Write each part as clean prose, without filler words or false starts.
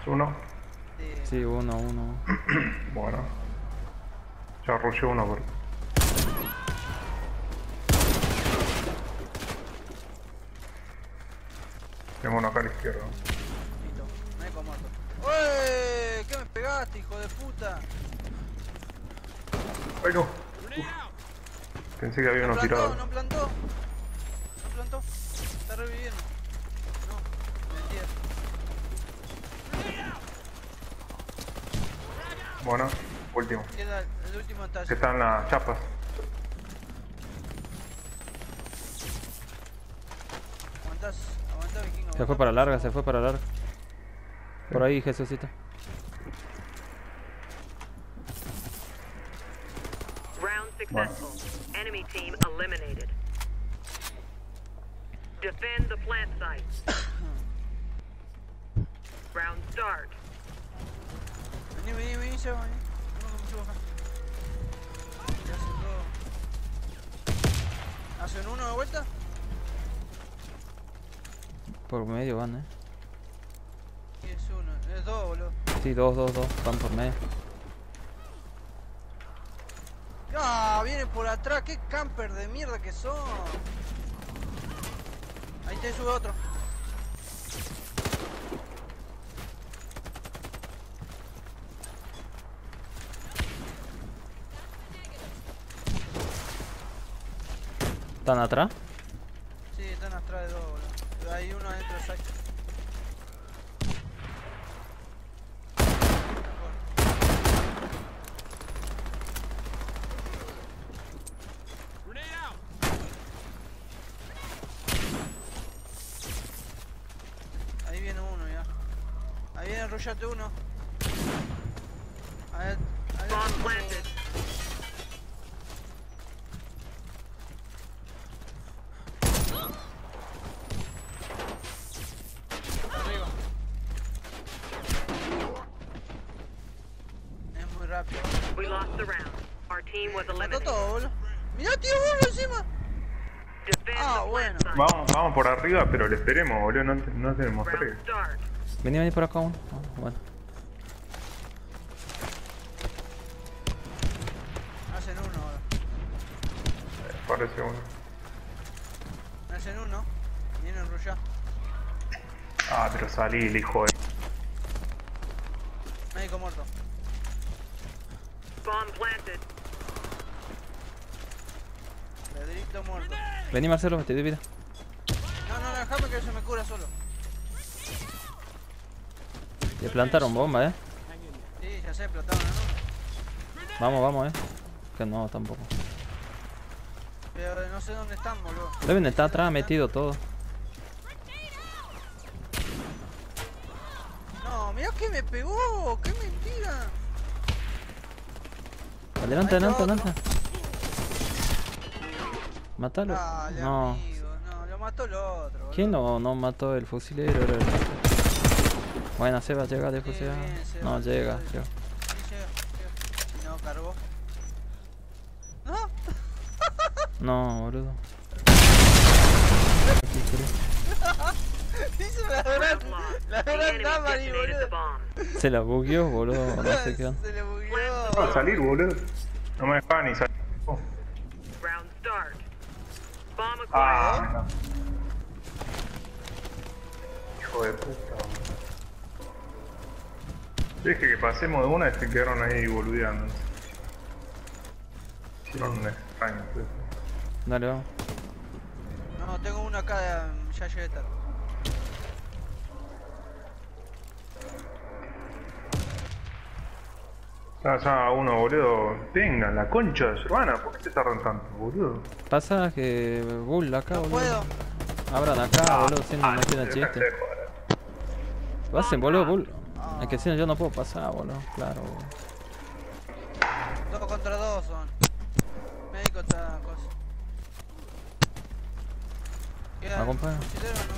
uno. Sí, uno. Bueno. Ya rushé uno por... Tengo uno acá a la izquierda. Listo, me he muerto. ¡Uy! ¿Qué me pegaste, hijo de puta? ¡Ay no! Uf. Pensé que había uno tirado. No plantó. Está reviviendo. No, mentira. Bueno, último. Queda el último Que talle. están las chapas. Aguantá, vikingo. Se fue para larga. Por ahí, Jesucito. Round successful. Enemy team eliminated. Defend the plant site. Round start. Vení, Seba, vení. Uno que me subo acá. Ya hacen uno de vuelta. Por medio van, Y es uno, es dos, boludo. Sí, dos. Van por medio. ¡Ah! Vienen por atrás, qué camper de mierda que son. Ahí te sube otro. ¿Están atrás? Sí, están atrás de dos, boludo. Hay uno adentro del site. Ahí viene uno ya. Ahí viene enrollate uno. Ahí Bomb planted. arriba. Es muy rápido. We lost the round. Our team was Mató eliminated. todo, boludo. Mirá, tío, boludo, encima. Defend Ah, the bueno. plant site. Vamos por arriba, pero le esperemos, boludo. No tenemos Round tres. start. Vení por acá uno. Bueno. Hacen uno ahora. Parece uno. Hacen uno. Viene enrollado. Ah, pero salí el hijo de... Médico muerto. Bomb planted. Pedrito muerto. Vení, Marcelo, te doy vida. No, déjame que se me cura solo. Le plantaron bomba, Sí, ya sé, explotaron, ¿no? Vamos, Que no, tampoco. Pero no sé dónde están, boludo. Deben estar atrás, metido todo. No, mirá que me pegó. ¡Qué mentira! Adelante. Ahí está otro. Mátalo. Dale, No. amigo. No, lo mató el otro, boludo. ¿Quién no mató el fusilero? Era el... Bueno, Seba, llega de fusilero. bien, Seba, No llega, Seba. creo. Sí, llega. Y no, cargó. ¡No! No, boludo. Hizo la gran The enemy Damari, detonated the boludo. bomb. Se la bugueó, boludo. No sé qué onda. Se le bugueó. Va a salir, boludo. No me dejaban ni salir. Oh. Round start. Bomb acquired. Ah, no. Hijo de puta. Dije que pasemos de una y se quedaron ahí boludeando. Hicieron un extraño. Pues. Dale, vamos. No, tengo uno acá, ya llegué tarde. Ya uno, boludo. Tengan la concha de su hermana. ¿Por qué te tardan tanto, boludo? Pasa que Bull acá, No boludo. puedo. Abran acá, boludo, si no tiene te chiste. dejaste de joder. Pasen, boludo, Bull. Es que si no yo no puedo pasar, boludo. Claro, boludo. 2 contra 2 son. Médico está cosa. Queda Acompaña. fusilero, ¿no?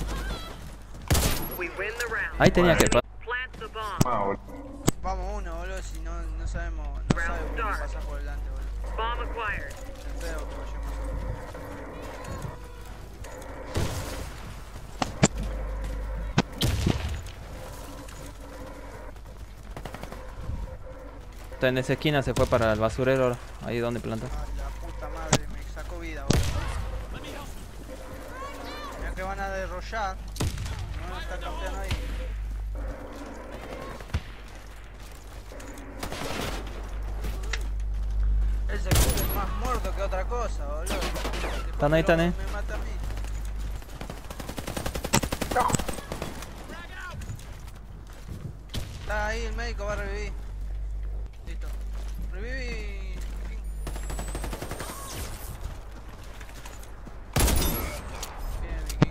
We win the round. Ahí tenía que pasar. Plant the bomb. Ah, boludo. Vamos uno, boludo, si no sabemos, no sabemos qué pasa por delante, boludo. Bomb acquired. Es feo que vayamos. Está en esa esquina, se fue para el basurero ahora. Ahí donde planta. Ay, la puta madre, me sacó vida, boludo. Mira que van a derrollar. No van a estar campeando ahí. Ese culo es más muerto que otra cosa, boludo. Están ahí, están ahí. Me mata a mí. Está ahí, el médico va a revivir. Listo. Reviví. Bien, Viking.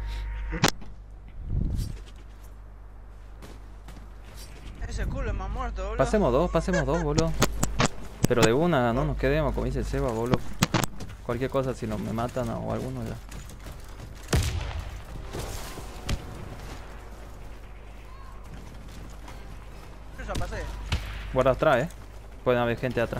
Ese culo es más muerto, boludo. Pasemos dos, boludo. Pero de una, no nos quedemos, como dice el Seba, boludo. Cualquier cosa, si no me matan o alguno ya. Yo ya pasé. Guarda atrás, pueden haber gente atrás.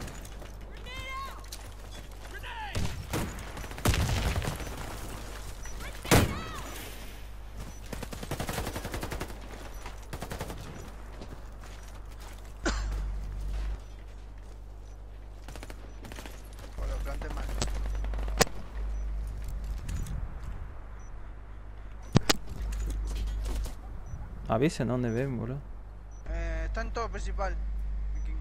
O lo planté mal. Avisen dónde ven, boludo. Está en todo principal. Viking.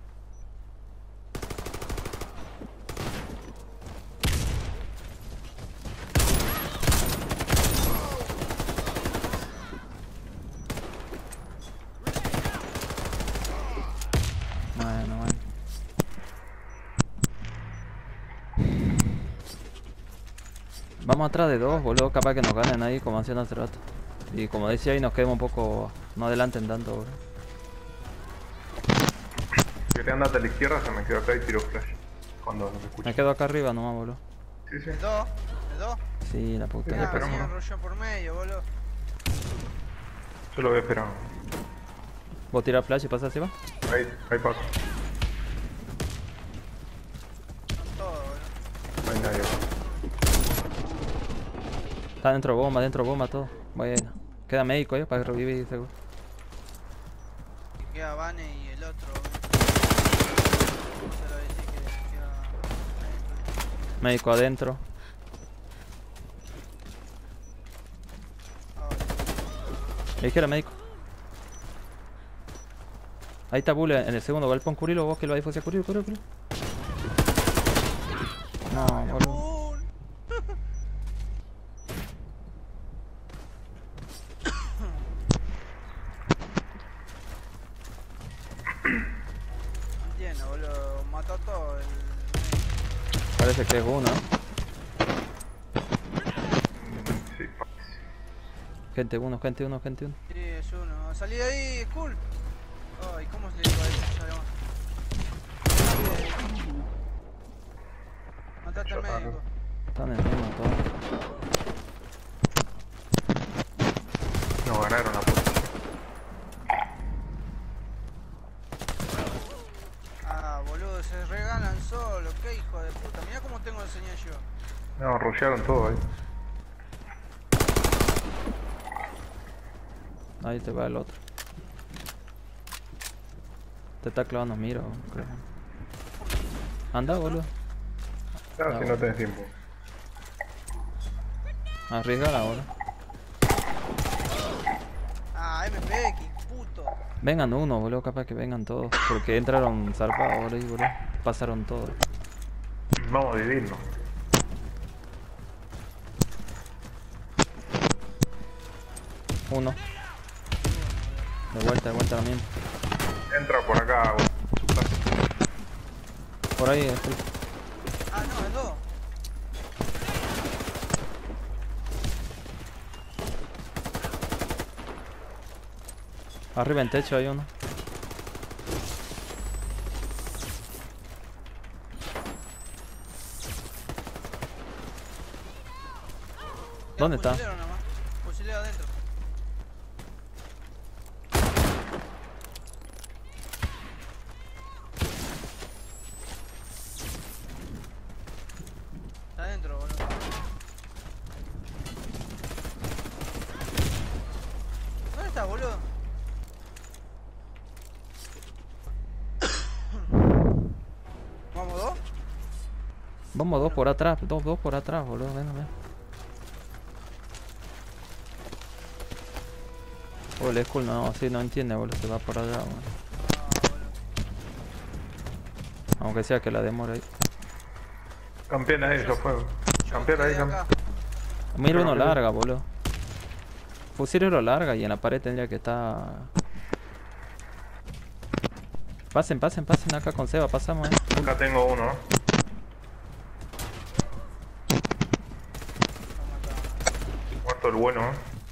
Bueno. Vamos atrás de dos, boludo. Capaz que nos ganen ahí, como hacían hace rato. Y como decía ahí, nos quedemos un poco. No adelanten tanto, boludo. Que te andas a la izquierda, se me quedó acá y tiro flash. Cuando no se escucha. Me quedo acá arriba nomás, boludo. Sí, sí. ¿De dos? ¿De dos? Sí, la puta. Ya, Ya pero pasó. Me enrolló por medio, boludo. Yo lo voy esperando. ¿Vos tirás flash y pasás, Seba? Ahí paso. Están todos, boludo. No hay nadie. Está dentro bomba, todo. Bueno. Queda médico ahí para revivir seguro. Y queda Vane y el otro. Se lo decís que queda adentro. Médico adentro. Ahora. Elige era médico. Ahí está Bull en el segundo galpón, curilo, vos que lo hay fuese curilo. No, boludo. No entiendo, boludo. Mató todo el. Parece que es uno. Sí, Gente uno. Sí, es uno. Salí de ahí, Skull. Ay, ¿cómo se le digo a eso? Ya vamos. Salí de ahí. Matate al médico. Están en uno todos. nos ganaron la puta. Ah, boludo, se regalan solo. Qué hijo de puta. Mirá cómo tengo el señal yo. No, rushearon todo ahí. Ahí te va el otro. Te está clavando mira, creo. Anda, boludo. Claro, si no tenés tiempo. Arriesgala ahora. Ah, MPX, puto. Vengan uno, boludo, capaz que vengan todos. Porque entraron zarpados, boludo. Pasaron todos. Vamos a dividirnos. Uno. De vuelta a la mía. Entra por acá, güey. Por ahí, Ah, no, es dos. arriba en techo hay uno. ¿Dónde está? Fusilero nomás. Fusilero adentro. Está adentro, boludo. ¿Dónde está, boludo? Vamos dos por atrás, dos por atrás, boludo, ven, ven. Oh, el Skull no, así no entiende, boludo, se va por allá, boludo. Boludo. Aunque sea que la demora ahí. Campeón ahí, yo fuego. Yo Campeón ahí, quedé acá. Mira uno Pero- larga, boludo. Fusil lo larga y en la pared tendría que estar. Pasen acá con Seba, pasamos, Acá tengo uno. Muerto el bueno.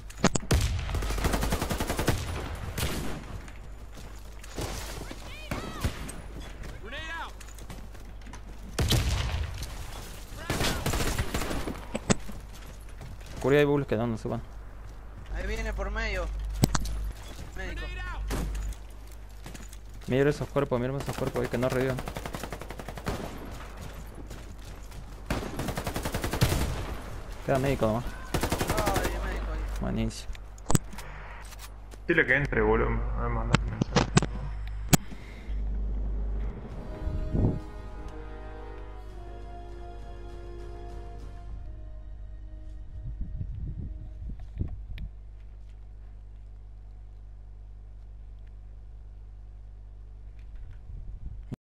Curia y bulls quedando, suban. Ahí viene por medio. Médico. Mira esos cuerpos ahí que no revivan. Queda médico nomás. Ay, médico ahí. Buenísimo. Dile que entre, boludo. A ver, manda.